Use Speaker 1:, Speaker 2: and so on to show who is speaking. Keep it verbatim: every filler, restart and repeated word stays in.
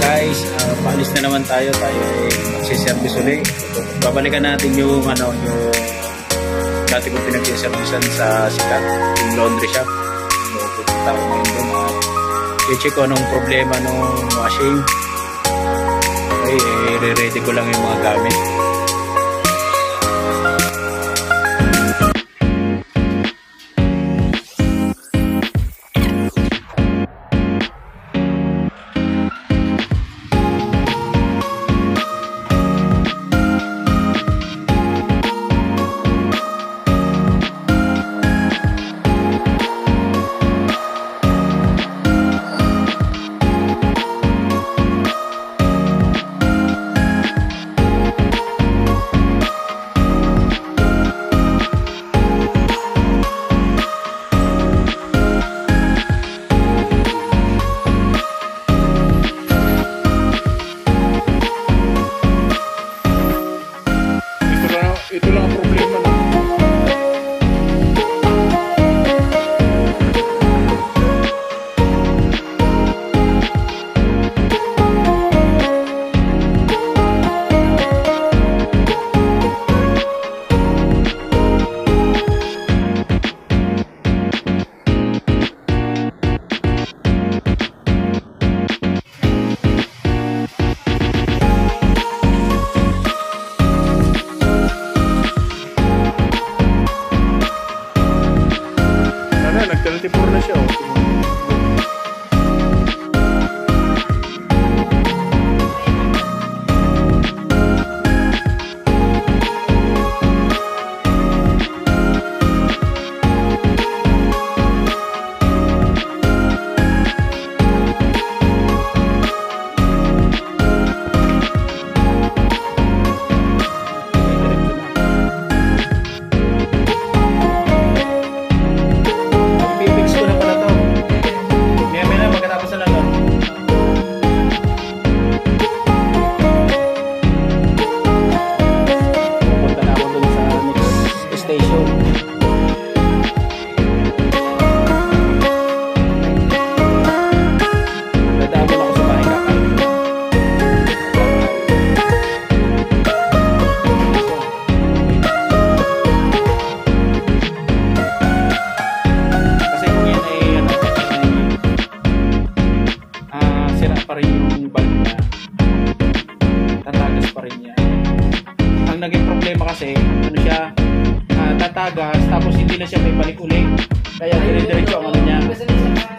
Speaker 1: guys, uh, paalis na naman tayo. Tayo ay magsiservice ulit. Babalikan natin yung ano, yung dati ko pinag-servicean sa Sikat, yung laundry shop. So pupunta ko ngayon doon at i-check ko anong problema nung washing. Okay, eh, re-ready ko lang yung mga gamit.
Speaker 2: Ito lang ang problema na. Nagtalitipur na siya. Oh. Pa rin yung bulb niya, tatagas pa rin niya. Ang naging problema kasi ano siya, uh, tatagas tapos hindi na siya may balik ulit, kaya dire-diretso ang ano niya.